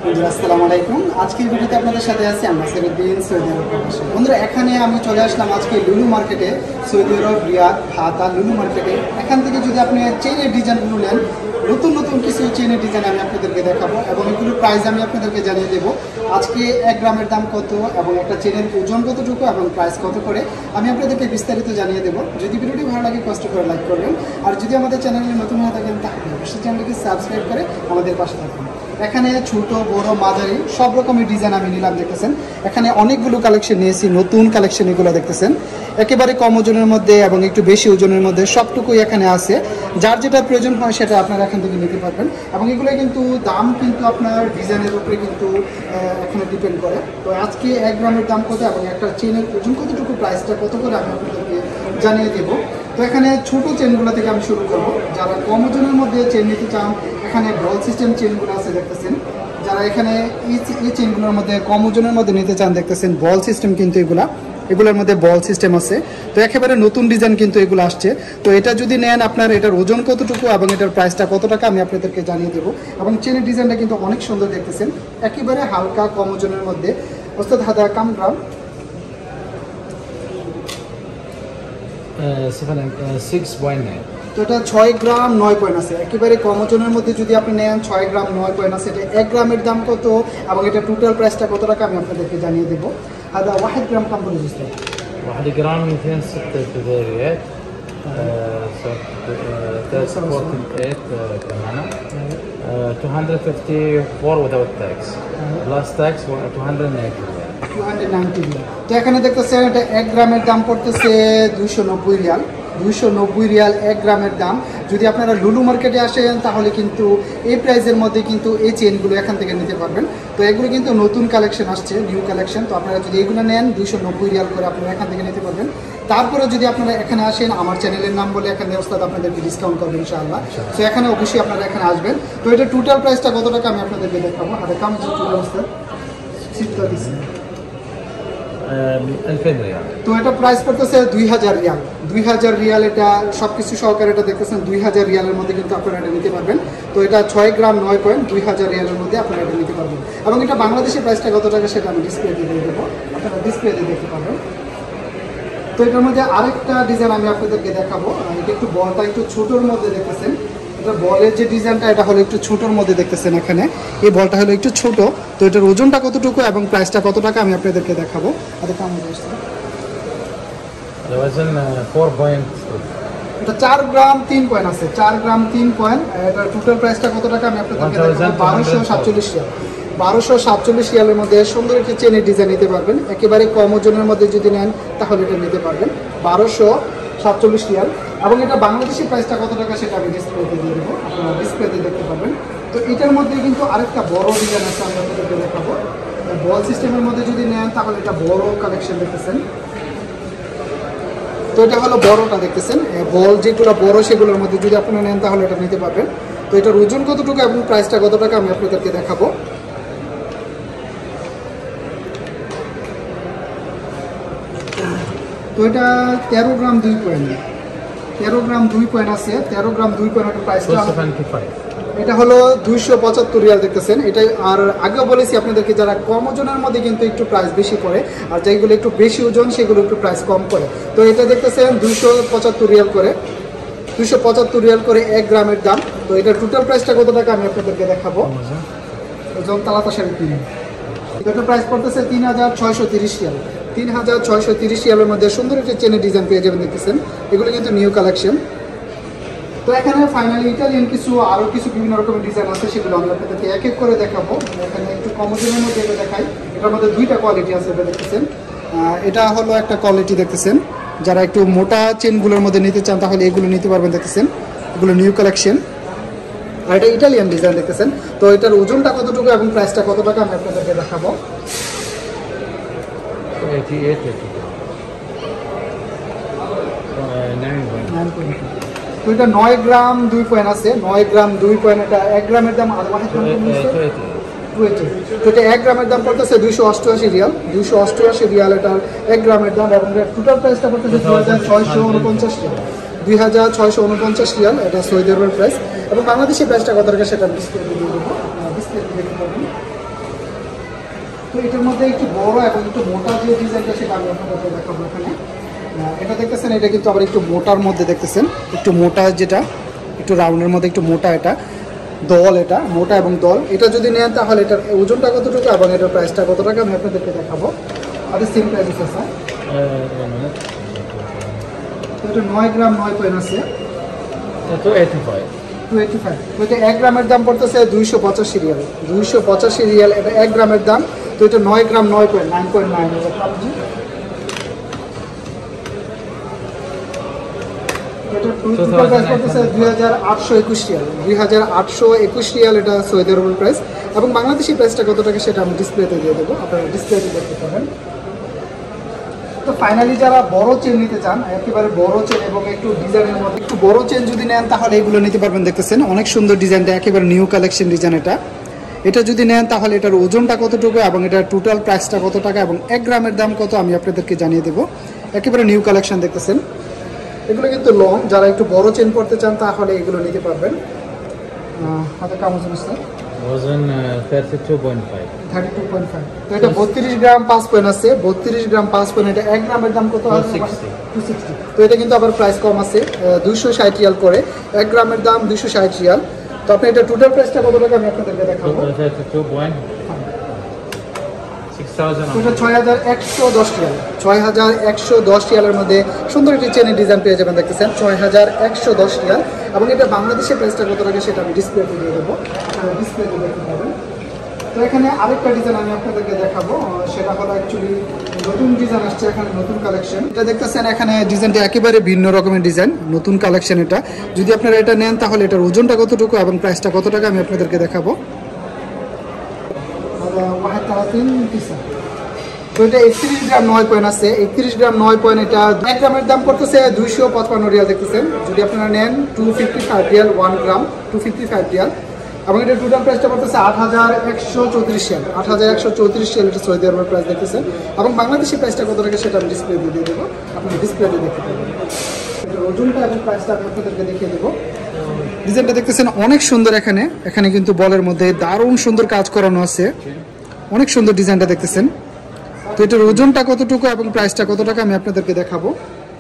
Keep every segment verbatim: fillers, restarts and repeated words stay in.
বন্ধুরা আসসালামু আলাইকুম। আজকের ভিডিওতে আপনাদের সাথে আছি আমরা নাসিরউদ্দিন সৌদি আরব প্রবাসী। বন্ধুরা এখানে আমি চলে আসলাম আজকে লুলু মার্কেটে, সৌদি আরব রিয়াদ হাতা লুলু মার্কেটে। এখান থেকে যদি আপনি চেইনের ডিজাইনগুলো নেন, নতুন নতুন কিছু চেইনের ডিজাইন আমি আপনাদেরকে দেখাবো এবং এগুলোর প্রাইস আমি আপনাদেরকে জানিয়ে দেবো। আজকে এক গ্রামের দাম কত এবং একটা চেইনের ওজন কতটুকু এবং প্রাইস কত করে আমি আপনাদেরকে বিস্তারিত জানিয়ে দেবো। যদি ভিডিওটি ভালো লাগে কষ্ট করে লাইক করবেন, আর যদি আমাদের চ্যানেলে নতুন হয়ে থাকেন তাহলে অবশ্যই চ্যানেলটিকে সাবস্ক্রাইব করে আমাদের পাশে থাকুন। এখানে ছোট বড় মাঝারি সব রকমের ডিজাইন আমি নিলাম, দেখতেছেন এখানে অনেকগুলো কালেকশন নিয়েছি, নতুন কালেকশন এগুলো দেখতেছেন একেবারে কম ওজনের মধ্যে এবং একটু বেশি ওজনের মধ্যে সবটুকুই এখানে আছে। যার যেটা প্রয়োজন হয় সেটা আপনারা এখান থেকে নিতে পারবেন এবং এগুলো কিন্তু দাম কিন্তু আপনার ডিজাইনের উপরে কিন্তু এখানে ডিপেন্ড করে। তো আজকে এক গ্রামের দাম কত এবং একটা চেনের ওজন কতটুকু, প্রাইসটা কত করে আমি আপনাদেরকে জানিয়ে দেবো। তো এখানে ছোটো চেনগুলো থেকে আমি শুরু করবো। যারা কম ওজনের মধ্যে চেন নিতে চান, এখানে বল সিস্টেম চেনগুলো আছে দেখতেছেন। যারা এখানে এই চেনগুলোর মধ্যে কম ওজনের মধ্যে নিতে চান, দেখতেছেন বল সিস্টেম কিন্তু এগুলা এগুলোর মধ্যে বল সিস্টেম আছে। তো একেবারে নতুন ডিজাইন কিন্তু এগুলো আসছে। তো এটা যদি নেন আপনার এটার ওজন কতটুকু এবং এটার প্রাইসটা কত টাকা আমি আপনাদেরকে জানিয়ে দেবো। এবং চেনের ডিজাইনটা কিন্তু অনেক সুন্দর দেখতেছেন, একেবারে হালকা কম ওজনের মধ্যে। ওস্তাদ হাদা কাম গ্রাম সিক্স পয়েন্ট নাইন। তো এটা ছয় গ্রাম নয় পয়েন্ট আছে, একেবারে কম ওজনের মধ্যে যদি আপনি নেন ছয় গ্রাম নয় পয়েন্ট আছে। এটা এক গ্রামের দাম কত এবং এটা টোটাল প্রাইসটা কত টাকা আমি আপনাদেরকে জানিয়ে দেবো। هذا واحد جرام كم بقول لك؟ واحد جرام مئتين وستة ريال. ثلاثة فورتي ثمانية كمان. two hundred fifty-four without tax. Plus tax two hundred ninety. two hundred ninety রিয়াল। তো এখানে দেখতেছেন এটা এক গ্রামের দাম পড়তেছে দুইশো নব্বই রিয়াল। দুইশো নব্বই রিয়াল এক গ্রামের দাম। যদি আপনারা লুলু মার্কেটে আসেন তাহলে কিন্তু এই প্রাইসের মধ্যে কিন্তু এই চেনগুলো এখান থেকে নিতে পারবেন। তো এগুলো কিন্তু নতুন কালেকশন আসছে, নিউ কালেকশন। তো আপনারা যদি এগুলো নেন দুইশো নব্বই রিয়াল করে আপনারা এখান থেকে নিতে পারবেন। তারপরে যদি আপনারা এখানে আসেন আমার চ্যানেলের নাম বলে এখানে ওস্তাদ আপনাদেরকে ডিসকাউন্ট করবেন ইনশাআল্লাহ। তো এখানে অবশ্যই আপনারা এখানে আসবেন। তো এটা টোটাল প্রাইসটা কত টাকা আমি আপনাদেরকে দেখাবো। আর কাম যে টোটাল ওস্তাদ সিটটা দিচ্ছি তো এটা প্রাইস পড়তেছে দুই হাজার রিয়াল। দুই হাজার রিয়াল এটা সব কিছু সহকারে এটা দেখতেছেন দুই হাজার রিয়ালের মধ্যে কিন্তু আপনারা এটা নিতে পারবেন। তো এটা ছয় গ্রাম নয় পয়েন্ট দুই হাজার রিয়ালের মধ্যে আপনারা এটা নিতে পারবেন। এবং এটা বাংলাদেশের প্রাইসটা কত টাকা সেটা আমি ডিসপ্লে দিয়ে দিয়ে দেবো, আপনারা ডিসপ্লে দিয়ে দেখতে পাবেন। তো এটার মধ্যে আরেকটা ডিজাইন আমি আপনাদেরকে দেখাবো। এটা একটু বলটা একটু ছোটোর মধ্যে দেখতেছেন, এটা বলের যে ডিজাইনটা এটা হলো একটু ছোটোর মধ্যে দেখতেছেন। এখানে এই বলটা হলো একটু ছোট। তো এটার ওজনটা কতটুকু এবং প্রাইসটা কত টাকা আমি আপনাদেরকে দেখাবো। আর কেমন এটা চার গ্রাম তিন পয়েন্ট আছে, চার গ্রাম তিন পয়েন্ট। এটার টোটাল প্রাইসটা কত টাকা আমি আপনাদেরকে দেখাবো। বারোশো সাতচল্লিশ রিয়াল। বারোশো সাতচল্লিশ রিয়ালের মধ্যে সুন্দর একটি চেনের ডিজাইন নিতে পারবেন। একেবারে কম ওজনের মধ্যে যদি নেন তাহলে এটা নিতে পারবেন বারোশো সাতচল্লিশ রিয়াল। এবং এটা বাংলাদেশি প্রাইসটা কত টাকা সেটা আমি ডিসপ্লেতে দিয়ে দেবো, আপনারা ডিসপ্লেতে দেখতে পাবেন। তো এটার মধ্যে কিন্তু আরেকটা বড় ডিজাইন আছে, আমি আপনাদেরকে দেখাবো। বল সিস্টেমের মধ্যে যদি নেন তাহলে এটা বড় কালেকশন দেখতেছেন। তো এটা হলো বড়টা দেখতেছেন, বল যেগুলো বড় সেগুলোর মধ্যে যদি আপনারা নেন তাহলে এটা নিতে পারবেন। তো এটার ওজন কতটুকু এবং প্রাইসটা কত টাকা আমি আপনাদেরকে দেখাবো। তো এটা তেরো গ্রাম দুই পয়েন্ট, তেরো গ্রাম দুই পয়েন্ট আছে। তেরো গ্রাম দুই পয়েন্টের প্রাইসটা এটা হলো দুইশো পঁচাত্তর রিয়াল দেখতেছেন। এটাই আর আগেও বলেছি আপনাদেরকে, যারা কম ওজনের মধ্যে কিন্তু একটু প্রাইস বেশি পড়ে, আর যেগুলো একটু বেশি ওজন সেগুলো একটু প্রাইস কম করে। তো এটা দেখতেছেন দুইশো পঁচাত্তর রিয়াল করে, দুইশো পঁচাত্তর রিয়াল করে এক গ্রামের দাম। তো এটার টোটাল প্রাইসটা কত টাকা আমি আপনাদেরকে দেখাবো। ওজন তালাতা শাড়ি তিন, এটার প্রাইস পড়তেছে তিন হাজার ছয়শো তিরিশ রিয়াল। তিন হাজার ছয়শো তিরিশ রিয়ালের মধ্যে সুন্দর একটি চেনের ডিজাইন পেয়ে যাবেন দেখতেছেন। এগুলো কিন্তু নিউ কালেকশন। তো এখানে ফাইনালি ইটালিয়ান কিছু আরও কিছু বিভিন্ন রকমের ডিজাইন আছে, সেগুলো আমরা আপনাদেরকে এক এক করে দেখাবো। এখানে একটু কম ওজনের মধ্যে এটা দেখাই। এটার মধ্যে দুইটা কোয়ালিটি আছে, এটা দেখতেছেন। এটা হলো একটা কোয়ালিটি দেখতেছেন। যারা একটু মোটা চেনগুলোর মধ্যে নিতে চান তাহলে এগুলো নিতে পারবেন দেখতেছেন, এগুলো নিউ কালেকশন। আর এটা ইটালিয়ান ডিজাইন দেখতেছেন। তো এটার ওজনটা কতটুকু এবং প্রাইসটা কত টাকা আমি আপনাদেরকে দেখাবো। তো এটা নয় গ্রাম দুই পয়েন্ট আছে, নয় গ্রাম দুই পয়েন্ট। এটা এক গ্রামের দাম তো এটা এক গ্রামের দাম পড়তেছে দুইশো অষ্টআশি রিয়াল। দুইশো অষ্টআশি রিয়াল এটার এক গ্রামের দাম। এবং টোটাল প্রাইসটা পড়তেছে দুই হাজার ছয়শো উনপঞ্চাশ রিয়াল। দুই হাজার ছয়শো উনপঞ্চাশ রিয়াল এটা সৌদি আরবের প্রাইস। এবং বাংলাদেশের প্রাইসটা কত টাকা সেটা ডিসপ্লে দিয়ে দেবো, ডিসপ্লে দেখতে পাবেন। তো এটার মধ্যে একটু বড় এবং একটু মোটা যে ডিজাইনটা সেটা আমি আপনাদেরকে দেখাবো এখানে। এটা দেখতেছেন, এটা কিন্তু আবার একটু মোটার মধ্যে দেখতেছেন, একটু মোটা যেটা একটু রাউন্ডের মধ্যে একটু মোটা, এটা দল, এটা মোটা এবং দল। এটা যদি নেন তাহলে এটার ওজনটা কতটুকু এবং এটার প্রাইসটা কত টাকা আমি আপনাদেরকে দেখাবো। আর সেম প্রাইস আছে স্যার। তো এটা নয় গ্রাম নয় পয়েন্ট আছে two eighty five. Two eighty five. তো এটা এক গ্রামের দাম পড়তেছে দুইশো পঁচাশি রিয়াল। দুইশো পঁচাশি রিয়াল এটা এক গ্রামের দাম। তো এটা নয় গ্রাম নয় পয়েন্ট নাইন পয়েন্ট নাইন দুই হাজার আটশো একুশ রিয়াল। দুই হাজার আটশো একুশ রিয়াল এটা সৌদি আরবের প্রাইস। এবং বাংলাদেশি প্রাইসটা কত টাকা সেটা আমি ডিসপ্লেতে দিয়ে দেবো, আপনারা ডিসপ্লেতে দেখতে পাবেন। তো ফাইনালি যারা বড় চেন নিতে চান, একেবারে বড় চেন এবং একটু ডিজাইনের মধ্যে একটু বড় চেন যদি নেন তাহলে এগুলো নিতে পারবেন। দেখতেছেন অনেক সুন্দর ডিজাইনটা, একেবারে নিউ কালেকশন ডিজাইন এটা। এটা যদি নেন তাহলে এটার ওজনটা কতটুকু এবং এটার টোটাল প্রাইসটা কত টাকা এবং এক গ্রামের দাম কত আমি আপনাদেরকে জানিয়ে দেবো। একেবারে নিউ কালেকশন দেখতেছেন। এগুলো কিন্তু লং, যারা একটু বড় চেন পড়তে চান তাহলে এগুলো নিতে পারবেন। হাতে কামড় স্যার ওজন thirty two point five. Thirty two point five. তো এটা বত্রিশ গ্রাম পাঁচ পয়েন্ট আছে, বত্রিশ গ্রাম পাঁচ পয়েন্ট। এটা এক গ্রামের দাম কত? Two sixty. তো এটা কিন্তু আবার প্রাইস কম আছে, দুইশো ষাট রিয়াল করে। এক গ্রামের দাম দুইশো ষাট রিয়াল। তো আপনি এটা টোটাল প্রাইসটা কত টাকা আমি আপনাদেরকে দেখাবো। এটা ছয় হাজার একশো দশ রিয়াল। ছয় হাজার একশো দশ রিয়ালের মধ্যে সুন্দর একটি চেনের ডিজাইন পেয়ে যাবেন। দেখতেছেন ছয় হাজার একশো দশ রিয়াল। এবং এটা বাংলাদেশের প্রাইসটা কত টাকা সেটা আমি ডিসপ্লেতে দিয়ে দেবো, আপনারা ডিসপ্লেতে দেখতে পাবেন। তো এখানে আরেকটা ডিজাইন আমি আপনাদেরকে দেখাবো, সেটা হলো অ্যাকচুয়ালি নতুন ডিজাইন আসছে এখানে, নতুন কালেকশন। এটা দেখতেছেন এখানে ডিজাইনটা একেবারে ভিন্ন রকমের ডিজাইন, নতুন কালেকশন এটা। যদি আপনারা এটা নেন তাহলে এটার ওজনটা কতটুকু এবং প্রাইসটা কত টাকা আমি আপনাদেরকে দেখাবো। তো এটা একত্রিশ গ্রাম নয় পয়েন্ট আছে, একত্রিশ গ্রাম নয় পয়েন্ট। এটা এক গ্রামের দাম পড়তেছে দুইশো পঁচপান্ন রিয়াল। দেখতেছেন যদি আপনারা নেন two fifty five riyal, one gram two fifty five riyal. এবং এটা টোটাল প্রাইসটা পড়তেছে আট হাজার একশো চৌত্রিশ রিয়াল। আট হাজার একশো চৌত্রিশ রিয়াল এটা সৌদি আরবের প্রাইস দেখতেছেন। এবং বাংলাদেশের প্রাইসটা কত টাকা সেটা আমি ডিসপ্লে দিয়ে দেবো, আপনি ডিসপ্লেতে দেখতে পাবেন। এটার ওজনটা এবং প্রাইসটা আমি আপনাদেরকে দেখিয়ে দেবো। ডিজাইনটা দেখতেছেন অনেক সুন্দর। এখানে এখানে কিন্তু বলের মধ্যে দারুণ সুন্দর কাজ করানো আছে, অনেক সুন্দর ডিজাইনটা দেখতেছেন। তো এটার ওজনটা কতটুকু এবং প্রাইসটা কত টাকা আমি আপনাদেরকে দেখাবো।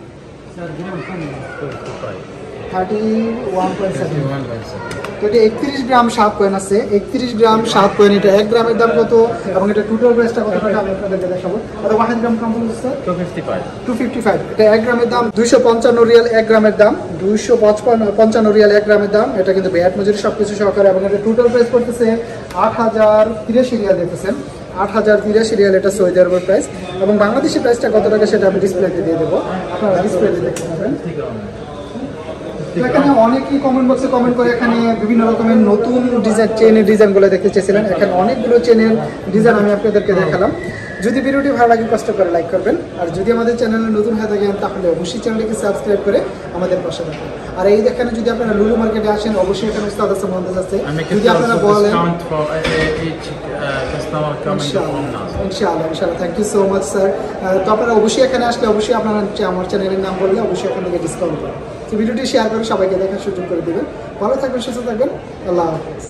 Thirty one point seven. তো এটা একত্রিশ গ্রাম সাত পয়েন্ট আছে, একত্রিশ গ্রাম সাত পয়েন্ট। এটা এক গ্রামের দাম কত এবং এটা টোটাল প্রাইসটা কত টাকা আমি আপনাদেরকে দেখাবো। আর ওয়ান গ্রাম কম sir two fifty five. Two fifty five. এটা এক গ্রামের দাম দুইশো পঞ্চান্ন রিয়াল। এক গ্রামের দাম দুইশো পঁচপান্ন পঞ্চান্ন রিয়াল এক গ্রামের দাম। এটা কিন্তু ব্যাট মজুরি সব কিছু সহকারে। এবং এটা টোটাল প্রাইস করতেছে আট হাজার তিরাশি রিয়াল। দেখতেছেন আট হাজার তিরাশি রিয়াল এটা সৌদি আরবের প্রাইস। এবং বাংলাদেশের প্রাইসটা কত টাকা সেটা আমি ডিসপ্লেতে দিয়ে দেবো, আপনারা ডিসপ্লেতে দেখতে পাবেন। এখানে অনেকেই কমেন্ট বক্সে কমেন্ট করে এখানে বিভিন্ন রকমের নতুন ডিজাইন, চেনের ডিজাইনগুলো দেখতে চেয়েছিলেন। এখানে অনেকগুলো চেনের ডিজাইন আমি আপনাদেরকে দেখালাম। যদি ভিডিওটি ভালো লাগে কষ্ট করে লাইক করবেন। আর যদি আমাদের চ্যানেলে নতুন হয়ে থাকেন তাহলে অবশ্যই চ্যানেলটিকে সাবস্ক্রাইব করে আমাদের পাশে থাকবেন। আর এই এখানে যদি আপনারা লুলু মার্কেটে আসেন অবশ্যই এখানে উস্তাদ আছে, মহাদেজ আছে। যদি আপনারা বলেন ইনশাআল্লাহ ইনশাআল্লাহ thank you so much sir. তো আপনারা অবশ্যই এখানে আসলে অবশ্যই আপনারা আমার চ্যানেলের নাম বললে অবশ্যই এখান থেকে ডিসকাউন্ট পাবেন। তো ভিডিওটি শেয়ার করে সবাইকে দেখার সুযোগ করে দেবেন। ভালো থাকবেন, সুস্থ থাকবেন। আল্লাহ হাফেজ।